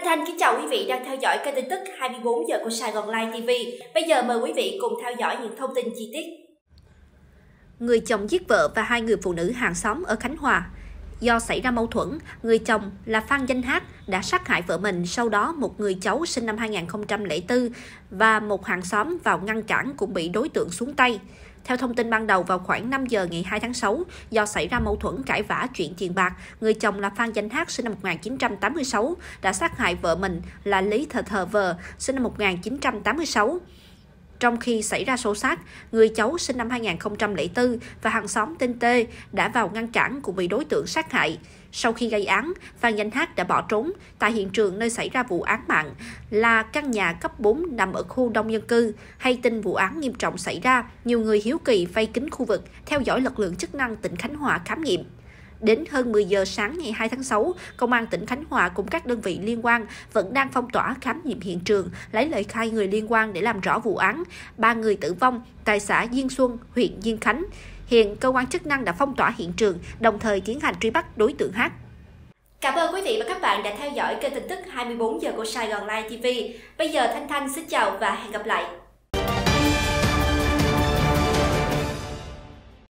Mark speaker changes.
Speaker 1: Thanh kính chào quý vị đang theo dõi kênh tin tức 24 giờ của Sài Gòn Live TV. Bây giờ mời quý vị cùng theo dõi những thông tin chi tiết.
Speaker 2: Người chồng giết vợ và hai người phụ nữ hàng xóm ở Khánh Hòa. Do xảy ra mâu thuẫn, người chồng là Phan Danh Hát đã sát hại vợ mình, sau đó một người cháu sinh năm 2004 và một hàng xóm vào ngăn cản cũng bị đối tượng xuống tay. Theo thông tin ban đầu, vào khoảng 5 giờ ngày 2 tháng 6, do xảy ra mâu thuẫn cãi vã chuyện tiền bạc, người chồng là Phan Danh Hát sinh năm 1986 đã sát hại vợ mình là Lý Thờ Vờ sinh năm 1986. Trong khi xảy ra xô xát, người cháu sinh năm 2004 và hàng xóm tên T đã vào ngăn cản cũng bị đối tượng sát hại. Sau khi gây án, Phan Danh Hát đã bỏ trốn. Tại hiện trường nơi xảy ra vụ án mạng là căn nhà cấp 4 nằm ở khu đông dân cư. Hay tin vụ án nghiêm trọng xảy ra, nhiều người hiếu kỳ vây kín khu vực, theo dõi lực lượng chức năng tỉnh Khánh Hòa khám nghiệm. Đến hơn 10 giờ sáng ngày 2 tháng 6, Công an tỉnh Khánh Hòa cùng các đơn vị liên quan vẫn đang phong tỏa khám nghiệm hiện trường, lấy lời khai người liên quan để làm rõ vụ án. 3 người tử vong tại xã Diên Xuân, huyện Diên Khánh. Hiện cơ quan chức năng đã phong tỏa hiện trường, đồng thời tiến hành truy bắt đối tượng Hát.
Speaker 1: Cảm ơn quý vị và các bạn đã theo dõi kênh tin tức 24 giờ của Sài Gòn Live TV. Bây giờ Thanh xin chào và hẹn gặp lại.